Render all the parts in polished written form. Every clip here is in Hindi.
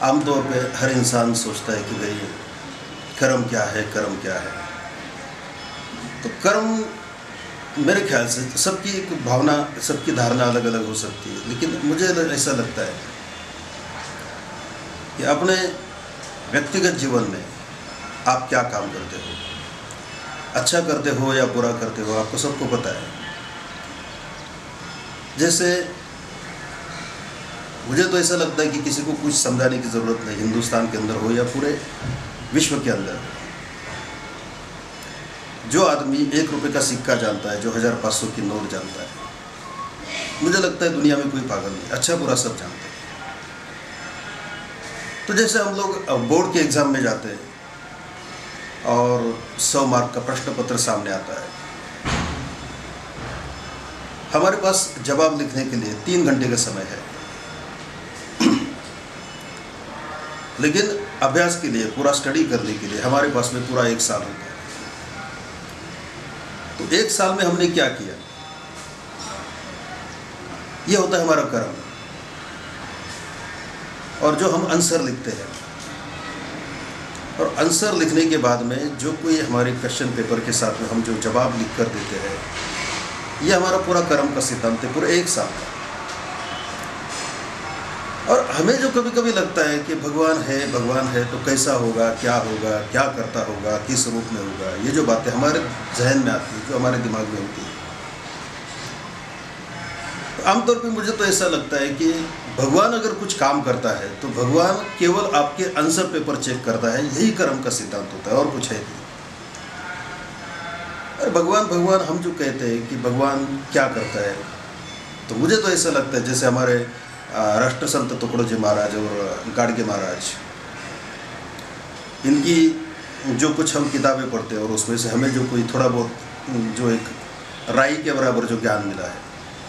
आमतौर पे हर इंसान सोचता है कि भाई कर्म क्या है, कर्म क्या है। तो कर्म मेरे ख्याल से सबकी एक भावना, सबकी धारणा अलग अलग हो सकती है, लेकिन मुझे ऐसा लगता है कि अपने व्यक्तिगत जीवन में आप क्या काम करते हो, अच्छा करते हो या बुरा करते हो, आपको सबको पता है। जैसे मुझे तो ऐसा लगता है कि किसी को कुछ समझाने की ज़रूरत नहीं, हिंदुस्तान के अंदर हो या पूरे विश्व के अंदर। जो आदमी 1 रुपये का सिक्का जानता है, जो 1500 की नोट जानता है, मुझे लगता है दुनिया में कोई पागल नहीं, अच्छा बुरा सब जानता है। तो जैसे हम लोग बोर्ड के एग्ज़ाम में जाते हैं और 100 मार्क का प्रश्न पत्र सामने आता है, हमारे पास जवाब लिखने के लिए 3 घंटे का समय है, लेकिन अभ्यास के लिए, पूरा स्टडी करने के लिए हमारे पास में पूरा 1 साल होता है। तो 1 साल में हमने क्या किया, यह होता है हमारा कर्म। और जो हम आंसर लिखते हैं, और आंसर लिखने के बाद में जो कोई हमारे क्वेश्चन पेपर के साथ में हम जो जवाब लिख कर देते हैं, यह हमारा पूरा कर्म का सिद्धांत है, पूरे 1 साल का। और हमें जो कभी कभी लगता है कि भगवान है तो कैसा होगा, क्या होगा, क्या करता होगा, किस रूप में होगा, ये जो बातें हमारे जहन में आती है, जो हमारे दिमाग में होती है, तो आमतौर पे मुझे तो ऐसा लगता है कि भगवान अगर कुछ काम करता है तो भगवान केवल आपके आंसर पेपर चेक करता है, यही कर्म का सिद्धांत होता है, और कुछ है नहीं। और भगवान हम जो कहते हैं कि भगवान क्या करता है, तो मुझे तो ऐसा लगता है जैसे हमारे राष्ट्र संत तुकडोजी महाराज और गाडगे महाराज, इनकी जो कुछ हम किताबें पढ़ते हैं और उसमें से हमें जो कोई थोड़ा बहुत जो एक राई के बराबर जो ज्ञान मिला है,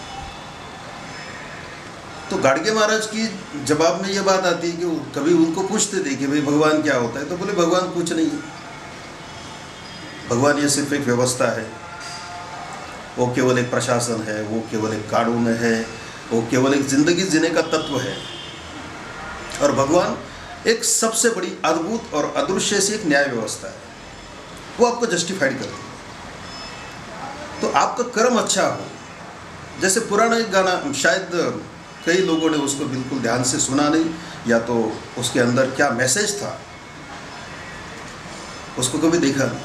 तो गाडगे महाराज की जवाब में ये बात आती है कि कभी उनको पूछते थे कि भाई भगवान क्या होता है, तो बोले भगवान कुछ नहीं है, भगवान ये सिर्फ एक व्यवस्था है, वो केवल एक प्रशासन है, वो केवल एक कानून है, वो केवल एक जिंदगी जीने का तत्व है। और भगवान एक सबसे बड़ी अद्भुत और अदृश्य सी एक न्याय व्यवस्था है, वो आपको जस्टिफाइड करती है। तो आपका कर्म अच्छा हो, जैसे पुराना एक गाना, शायद कई लोगों ने उसको बिल्कुल ध्यान से सुना नहीं, या तो उसके अंदर क्या मैसेज था उसको कभी देखा नहीं।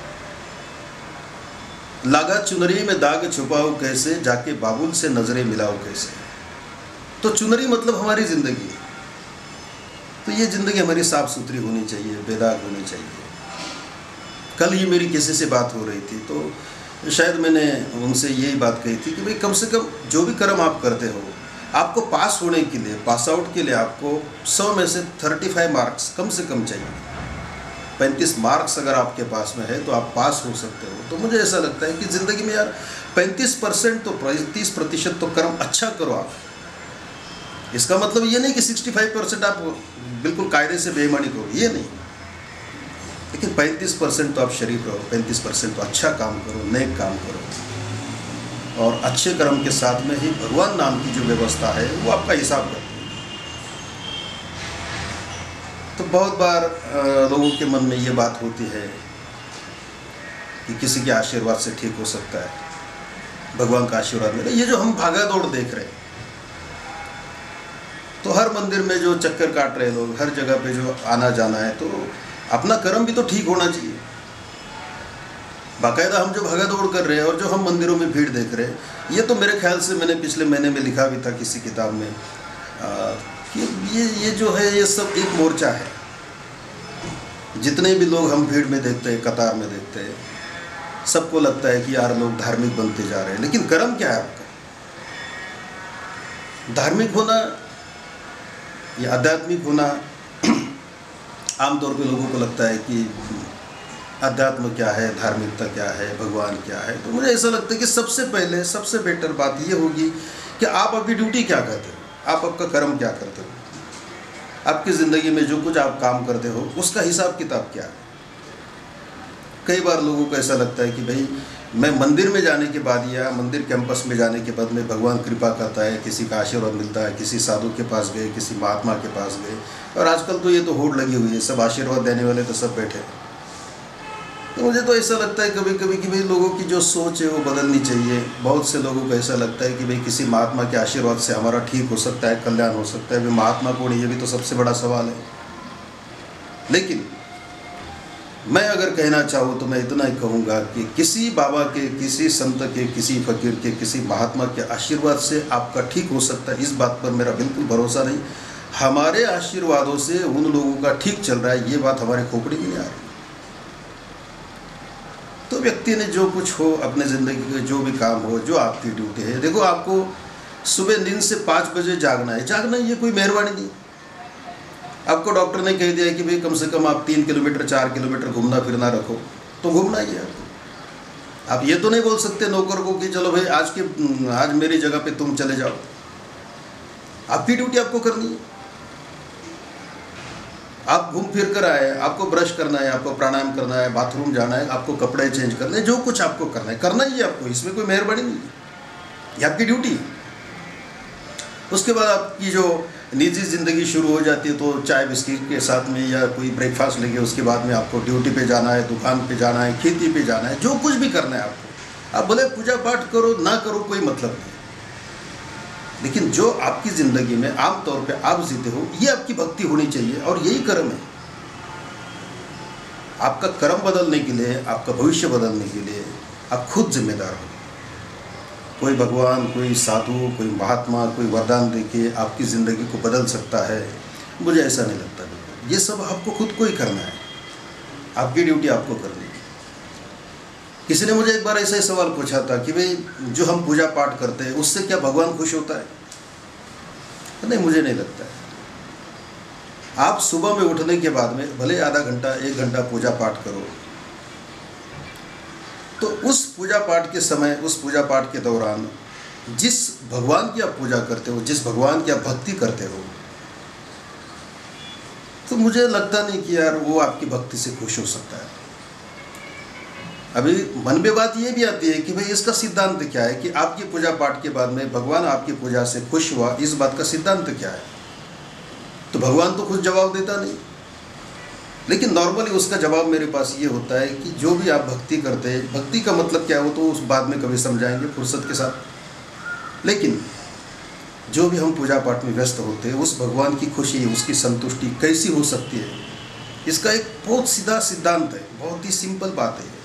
लागा चुनरी में दाग छुपाओ कैसे, जाके बाबुल से नजरें मिलाओ कैसे। तो चुनरी मतलब हमारी ज़िंदगी है, तो ये ज़िंदगी हमारी साफ़ सुथरी होनी चाहिए, बेदाग होनी चाहिए। कल ही मेरी किसी से बात हो रही थी, तो शायद मैंने उनसे यही बात कही थी कि भाई कम से कम जो भी कर्म आप करते हो, आपको पास होने के लिए, पास आउट के लिए आपको 100 में से 35 मार्क्स कम से कम चाहिए। 35 मार्क्स अगर आपके पास में है तो आप पास हो सकते हो। तो मुझे ऐसा लगता है कि ज़िंदगी में यार 35% तो 35% तो कर्म अच्छा करो आप। इसका मतलब ये नहीं कि 65% आप बिल्कुल कायदे से बेईमानी करो, ये नहीं, लेकिन 35% तो आप शरीफ रहो, 35% तो अच्छा काम करो, नेक काम करो, और अच्छे कर्म के साथ में ही भगवान नाम की जो व्यवस्था है वो आपका हिसाब करती है। तो बहुत बार लोगों के मन में ये बात होती है कि किसी के आशीर्वाद से ठीक हो सकता है, भगवान का आशीर्वाद मिले। ये जो हम भागा दौड़ देख रहे हैं, तो हर मंदिर में जो चक्कर काट रहे लोग, हर जगह पे जो आना जाना है, तो अपना कर्म भी तो ठीक होना चाहिए। बाकायदा हम जो भागा दौड़ कर रहे हैं और जो हम मंदिरों में भीड़ देख रहे हैं, ये तो मेरे ख्याल से मैंने पिछले महीने में लिखा भी था किसी किताब में कि ये जो है ये सब एक मोर्चा है। जितने भी लोग हम भीड़ में देखते हैं, कतार में देखते हैं, सबको लगता है कि यार लोग धार्मिक बनते जा रहे हैं, लेकिन कर्म क्या है आपका? धार्मिक होना या आध्यात्मिक होना, आमतौर पे लोगों को लगता है कि अध्यात्म क्या है, धार्मिकता क्या है, भगवान क्या है। तो मुझे ऐसा लगता है कि सबसे पहले सबसे बेटर बात ये होगी कि आप अपनी ड्यूटी क्या करते हो, आप आपका कर्म क्या करते हो, आपकी ज़िंदगी में जो कुछ आप काम करते हो उसका हिसाब किताब क्या है। कई बार लोगों को ऐसा लगता है कि भाई मैं मंदिर में जाने के बाद या मंदिर कैंपस में जाने के बाद में भगवान कृपा करता है, किसी का आशीर्वाद मिलता है, किसी साधु के पास गए, किसी महात्मा के पास गए, और आजकल तो ये तो होड़ लगी हुई है, सब आशीर्वाद देने वाले तो सब बैठे। तो मुझे तो ऐसा लगता है कभी कभी कि भाई लोगों की जो सोच है वो बदलनी चाहिए। बहुत से लोगों को ऐसा लगता है कि भाई किसी महात्मा के आशीर्वाद से हमारा ठीक हो सकता है, कल्याण हो सकता है। भाई महात्मा कौन है, ये भी तो सबसे बड़ा सवाल है। लेकिन मैं अगर कहना चाहूँ तो मैं इतना ही कहूँगा कि किसी बाबा के, किसी संत के, किसी फकीर के, किसी महात्मा के आशीर्वाद से आपका ठीक हो सकता है, इस बात पर मेरा बिल्कुल भरोसा नहीं। हमारे आशीर्वादों से उन लोगों का ठीक चल रहा है, ये बात हमारे खोपड़ी में नहीं आ रही। तो व्यक्ति ने जो कुछ हो, अपने ज़िंदगी के जो भी काम हो, जो आपकी ड्यूटी है, देखो आपको सुबह नींद से 5 बजे जागना है, जागना ये कोई मेहरबानी नहीं। आपको डॉक्टर ने कह दिया है कि भाई कम से कम आप 3 किलोमीटर 4 किलोमीटर घूमना फिरना रखो, तो घूमना ही है आपको। आप ये तो नहीं बोल सकते नौकर को कि चलो भाई आज मेरी जगह पे तुम चले जाओ। आपकी ड्यूटी आपको करनी है। आप घूम फिर कर आए, आपको ब्रश करना है, आपको प्राणायाम करना है, बाथरूम जाना है, आपको कपड़े चेंज करने हैं, जो कुछ आपको करना है करना ही है आपको, इसमें कोई मेहरबानी नहीं है, ये आपकी ड्यूटी है। उसके बाद आपकी जो निजी ज़िंदगी शुरू हो जाती है, तो चाय बिस्किट के साथ में या कोई ब्रेकफास्ट लेके उसके बाद में आपको ड्यूटी पे जाना है, दुकान पे जाना है, खेती पे जाना है, जो कुछ भी करना है आपको। आप भले पूजा पाठ करो ना करो, कोई मतलब नहीं, लेकिन जो आपकी ज़िंदगी में आम तौर पे आप जीते हो, ये आपकी भक्ति होनी चाहिए, और यही कर्म है। आपका कर्म बदलने के लिए, आपका भविष्य बदलने के लिए आप खुद जिम्मेदार हो। कोई भगवान, कोई साधु, कोई महात्मा, कोई वरदान देके आपकी ज़िंदगी को बदल सकता है, मुझे ऐसा नहीं लगता। ये सब आपको खुद को ही करना है, आपकी ड्यूटी आपको करनी है। किसी ने मुझे एक बार ऐसा ही सवाल पूछा था कि भाई जो हम पूजा पाठ करते हैं उससे क्या भगवान खुश होता है? नहीं, मुझे नहीं लगता है। आप सुबह में उठने के बाद में भले आधा घंटा 1 घंटा पूजा पाठ करो, तो उस पूजा पाठ के समय, उस पूजा पाठ के दौरान जिस भगवान की आप पूजा करते हो, जिस भगवान की आप भक्ति करते हो, तो मुझे लगता नहीं कि यार वो आपकी भक्ति से खुश हो सकता है। अभी मन में बात ये भी आती है कि भाई इसका सिद्धांत क्या है कि आपकी पूजा पाठ के बाद में भगवान आपकी पूजा से खुश हुआ, इस बात का सिद्धांत क्या है? तो भगवान तो खुद जवाब देता नहीं, लेकिन नॉर्मली उसका जवाब मेरे पास ये होता है कि जो भी आप भक्ति करते हैं, भक्ति का मतलब क्या हो तो उस बाद में कभी समझाएंगे फुर्सत के साथ, लेकिन जो भी हम पूजा पाठ में व्यस्त होते हैं, उस भगवान की खुशी, उसकी संतुष्टि कैसी हो सकती है, इसका एक बहुत सीधा सिद्धांत है, बहुत ही सिंपल बात है।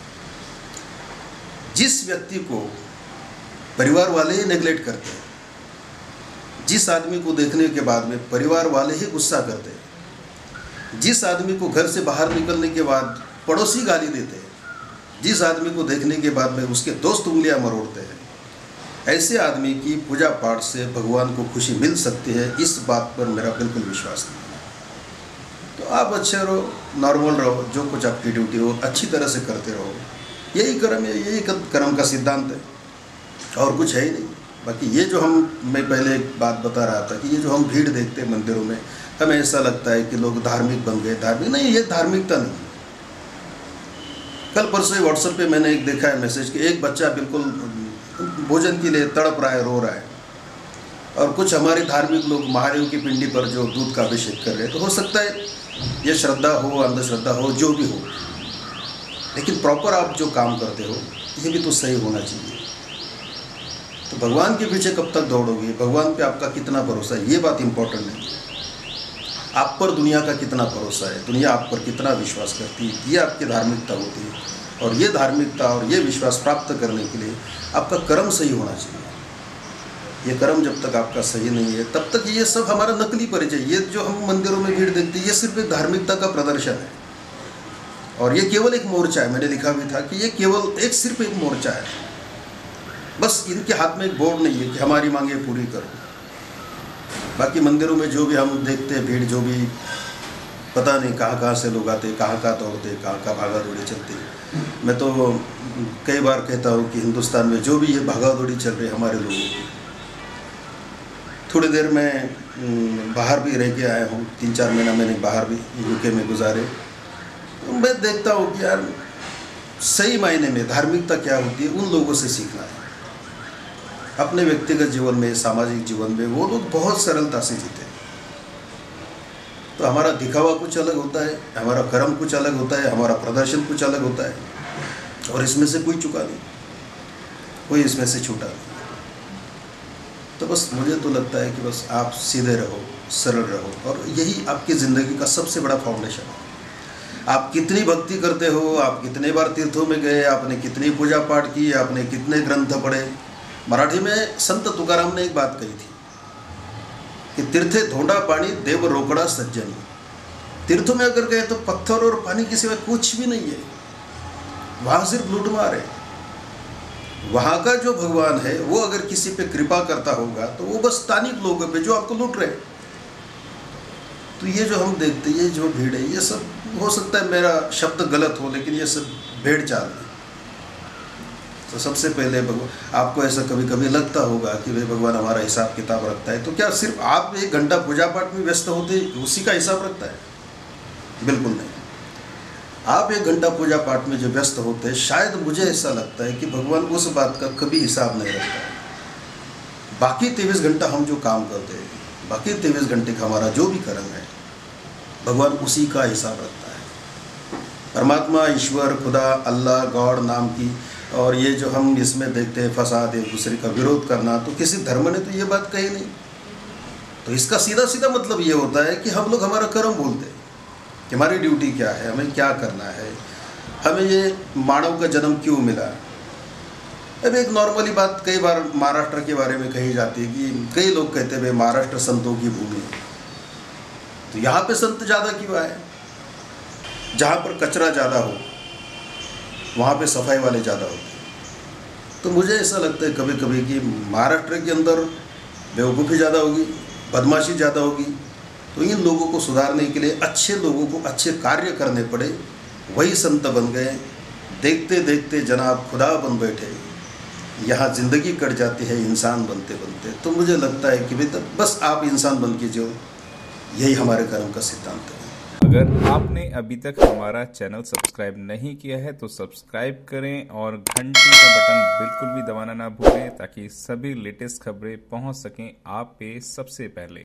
जिस व्यक्ति को परिवार वाले ही नेगलेक्ट करते हैं, जिस आदमी को देखने के बाद में परिवार वाले ही गुस्सा करते हैं, जिस आदमी को घर से बाहर निकलने के बाद पड़ोसी गाली देते हैं, जिस आदमी को देखने के बाद में उसके दोस्त उंगलियां मरोड़ते हैं, ऐसे आदमी की पूजा पाठ से भगवान को खुशी मिल सकती है, इस बात पर मेरा बिल्कुल विश्वास नहीं है। तो आप अच्छे रहो, नॉर्मल रहो, जो कुछ आपकी ड्यूटी हो अच्छी तरह से करते रहो, यही कर्म है, यही कर्म का सिद्धांत है, और कुछ है ही नहीं। बाकी ये जो मैं पहले एक बात बता रहा था कि ये जो हम भीड़ देखते हैं मंदिरों में, हमें ऐसा लगता है कि लोग धार्मिक बन गए। धार्मिक नहीं, ये धार्मिकता नहीं। कल परसों व्हाट्सएप पे मैंने एक देखा है मैसेज कि एक बच्चा बिल्कुल भोजन के लिए तड़प रहा है, रो रहा है, और कुछ हमारे धार्मिक लोग महादेव की पिंडी पर जो दूध का अभिषेक कर रहे हैं। तो हो सकता है ये श्रद्धा हो, अंधश्रद्धा हो, जो भी हो, लेकिन प्रॉपर आप जो काम करते हो ये भी तो सही होना चाहिए। तो भगवान के पीछे कब तक दौड़ोगे, भगवान पे आपका कितना भरोसा है, ये बात इम्पोर्टेंट नहीं है। आप पर दुनिया का कितना भरोसा है, दुनिया आप पर कितना विश्वास करती है, ये आपकी धार्मिकता होती है। और ये धार्मिकता और ये विश्वास प्राप्त करने के लिए आपका कर्म सही होना चाहिए। ये कर्म जब तक आपका सही नहीं है तब तक ये सब हमारा नकली परिचय, ये जो हम मंदिरों में भीड़ देखते हैं, ये सिर्फ एक धार्मिकता का प्रदर्शन है, और ये केवल एक मोर्चा है। मैंने लिखा भी था कि ये केवल सिर्फ एक मोर्चा है, बस इनके हाथ में एक बोर्ड नहीं है कि हमारी मांगे पूरी करो। बाकी मंदिरों में जो भी हम देखते हैं भीड़, जो भी पता नहीं कहाँ से लोग आते, कहाँ दौड़ते, कहाँ भागा दौड़ी चलती। मैं तो कई बार कहता हूँ कि हिंदुस्तान में जो भी ये भागा दौड़ी चल रही है हमारे लोगों की, थोड़ी देर में बाहर भी रह के आया हूँ, 3-4 महीना मैंने बाहर भी यूके में गुजारे। तो मैं देखता हूँ कि यार सही मायने में धार्मिकता क्या होती है उन लोगों से सीखना है। अपने व्यक्तिगत जीवन में, सामाजिक जीवन में वो लोग बहुत सरलता से जीते हैं। तो हमारा दिखावा कुछ अलग होता है, हमारा कर्म कुछ अलग होता है, हमारा प्रदर्शन कुछ अलग होता है, और इसमें से कोई चुका नहीं, कोई इसमें से छूटा नहीं। तो बस मुझे तो लगता है कि बस आप सीधे रहो, सरल रहो, और यही आपकी ज़िंदगी का सबसे बड़ा फाउंडेशन है। आप कितनी भक्ति करते हो, आप कितने बार तीर्थों में गए, आपने कितनी पूजा पाठ की, आपने कितने ग्रंथ पढ़े। मराठी में संत तुकाराम ने एक बात कही थी कि तीर्थे धोंडा पानी देव रोकड़ा सज्जनी। तीर्थों में अगर गए तो पत्थर और पानी के सिवा कुछ भी नहीं है, वहाँ सिर्फ लूटमार है। वहाँ का जो भगवान है वो अगर किसी पे कृपा करता होगा तो वो बस स्थानिक लोगों पे जो आपको लूट रहे हैं। तो ये जो हम देखते हैं, ये जो भीड़ है, ये सब हो सकता है मेरा शब्द गलत हो, लेकिन ये सब भेड़ चाल है। तो सबसे पहले भगवान, आपको ऐसा कभी कभी लगता होगा कि भाई भगवान हमारा हिसाब किताब रखता है, तो क्या सिर्फ आप 1 घंटा पूजा पाठ में व्यस्त होते उसी का हिसाब रखता है? बिल्कुल नहीं। आप 1 घंटा पूजा पाठ में जो व्यस्त होते हैं, शायद मुझे ऐसा लगता है कि भगवान उस बात का कभी हिसाब नहीं रखता है। बाकी 23 घंटा हम जो काम करते हैं, बाकी 23 घंटे का हमारा जो भी कर्म है, भगवान उसी का हिसाब रखता है। परमात्मा, ईश्वर, खुदा, अल्लाह, गॉड नाम की, और ये जो हम इसमें देखते हैं फसाद, एक दूसरे का विरोध करना, तो किसी धर्म ने तो ये बात कही नहीं। तो इसका सीधा सीधा मतलब ये होता है कि हम लोग हमारा कर्म बोलते हैं कि हमारी ड्यूटी क्या है, हमें क्या करना है, हमें ये मानव का जन्म क्यों मिला। अब एक नॉर्मली बात कई बार महाराष्ट्र के बारे में कही जाती है कि कई लोग कहते हैं महाराष्ट्र संतों की भूमि है। तो यहाँ पे संत ज़्यादा क्यों आए? जहाँ पर कचरा ज़्यादा हो वहाँ पे सफाई वाले ज़्यादा होते हैं। तो मुझे ऐसा लगता है कभी कभी कि महाराष्ट्र के अंदर बेवकूफ़ी ज़्यादा होगी, बदमाशी ज़्यादा होगी। तो इन लोगों को सुधारने के लिए अच्छे लोगों को अच्छे कार्य करने पड़े, वही संत बन गए। देखते देखते जनाब खुदा बन बैठे, यहाँ ज़िंदगी कट जाती है इंसान बनते बनते। तो मुझे लगता है कि भाई बस आप इंसान बन के जियो, यही हमारे कर्म का सिद्धांत है। अगर आपने अभी तक हमारा चैनल सब्सक्राइब नहीं किया है तो सब्सक्राइब करें और घंटी का बटन बिल्कुल भी दबाना ना भूलें, ताकि सभी लेटेस्ट खबरें पहुंच सकें आप पे सबसे पहले।